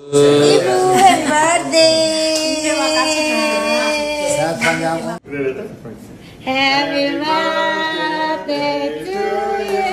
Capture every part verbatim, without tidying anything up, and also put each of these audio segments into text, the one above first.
Ibu, happy birthday. Terima kasih. Sehat panjang. Happy birthday to you.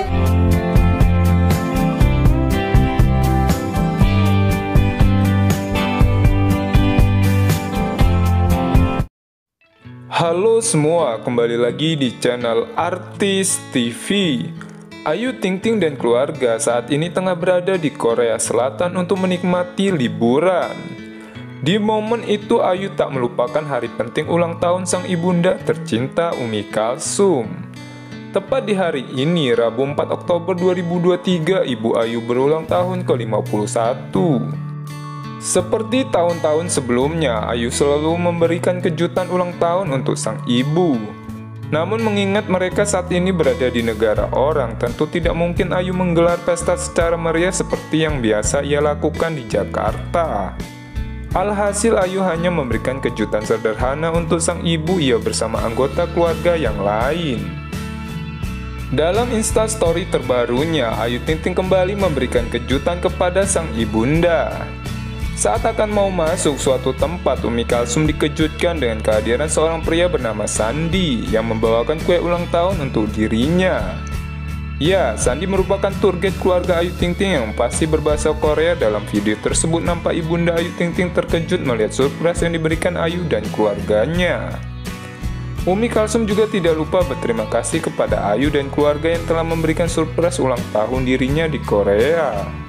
Halo semua, kembali lagi di channel Artis T V. Ayu Ting Ting dan keluarga saat ini tengah berada di Korea Selatan untuk menikmati liburan. Di momen itu Ayu tak melupakan hari penting ulang tahun sang ibunda tercinta Umi Kalsum. Tepat di hari ini, Rabu empat Oktober dua ribu dua puluh tiga, Ibu Ayu berulang tahun ke lima puluh satu. Seperti tahun-tahun sebelumnya, Ayu selalu memberikan kejutan ulang tahun untuk sang ibu. Namun mengingat mereka saat ini berada di negara orang, tentu tidak mungkin Ayu menggelar pesta secara meriah seperti yang biasa ia lakukan di Jakarta. Alhasil Ayu hanya memberikan kejutan sederhana untuk sang ibu ia bersama anggota keluarga yang lain. Dalam Instastory terbarunya, Ayu Ting Ting kembali memberikan kejutan kepada sang ibunda. Saat akan mau masuk suatu tempat, Umi Kalsum dikejutkan dengan kehadiran seorang pria bernama Sandi yang membawakan kue ulang tahun untuk dirinya. Ya, Sandi merupakan tour guide keluarga Ayu Ting Ting yang pasti berbahasa Korea. Dalam video tersebut nampak ibunda Ayu Ting Ting terkejut melihat surprise yang diberikan Ayu dan keluarganya. Umi Kalsum juga tidak lupa berterima kasih kepada Ayu dan keluarga yang telah memberikan surprise ulang tahun dirinya di Korea.